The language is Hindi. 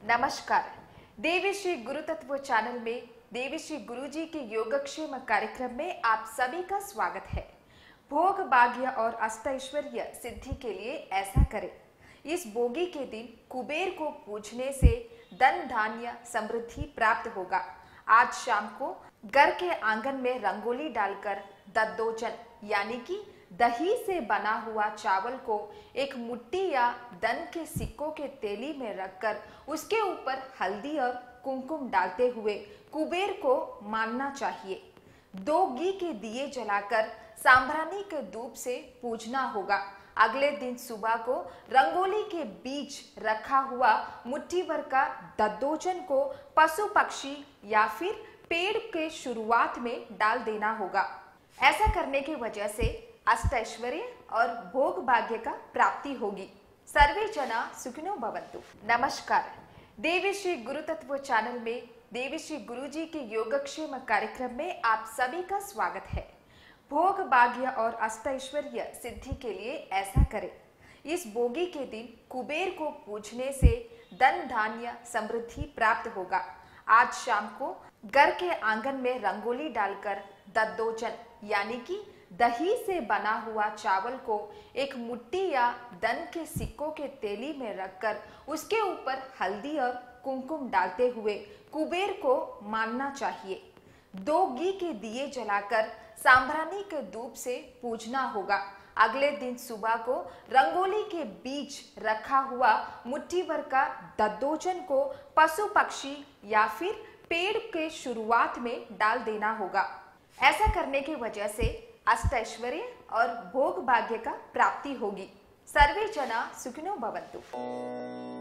नमस्कार। देवी श्री गुरु तत्व चैनल में देवी श्री गुरु जी के योगक्षेम कार्यक्रम में आप सभी का स्वागत है। भोग भाग्य और अष्टैश्वर्य सिद्धि के लिए ऐसा करें। इस भोगी के दिन कुबेर को पूजने से धन धान्य समृद्धि प्राप्त होगा। आज शाम को घर के आंगन में रंगोली डालकर दद्दोजन यानी कि दही से बना हुआ चावल को एक मुट्ठी या धन के सिक्कों के तेली में रखकर उसके ऊपर हल्दी और कुमकुम डालते हुए कुबेर को मानना चाहिए। 2 घी के दिए जलाकर सांभरानी के धूप से पूजना होगा। अगले दिन सुबह को रंगोली के बीच रखा हुआ मुट्ठी भर का दद्दोजन को पशु पक्षी या फिर पेड़ के शुरुआत में डाल देना होगा। ऐसा करने की वजह से अष्टैश्वर्य और भोग भाग्य का प्राप्ति होगी। सर्वे जना सुखिनो भवन्तु। नमस्कार। देवी श्री गुरु तत्व चैनल में देवी श्री गुरु जी के योगक्षेम कार्यक्रम में आप सभी का स्वागत है। भोग भाग्य और अष्टैश्वर्य सिद्धि के लिए ऐसा करें। इस भोगी के दिन कुबेर को पूजने से धन धान्य समृद्धि प्राप्त होगा। आज शाम को घर के आंगन में रंगोली डालकर दद्दोजन यानी कि दही से बना हुआ चावल को एक मुट्ठी या धन के सिक्कों के तेली में रखकर उसके ऊपर हल्दी और कुमकुम डालते हुए कुबेर को मानना चाहिए। 2 घी के दिए जलाकर सांभरानी के धूप से पूजना होगा। अगले दिन सुबह को रंगोली के बीच रखा हुआ मुट्ठी भर का दद्दोजन को पशु पक्षी या फिर पेड़ के शुरुआत में डाल देना होगा। ऐसा करने की वजह से अष्टैश्वर्य और भोग भाग्य का प्राप्ति होगी। सर्वे जना सुखिनो भवन्तु।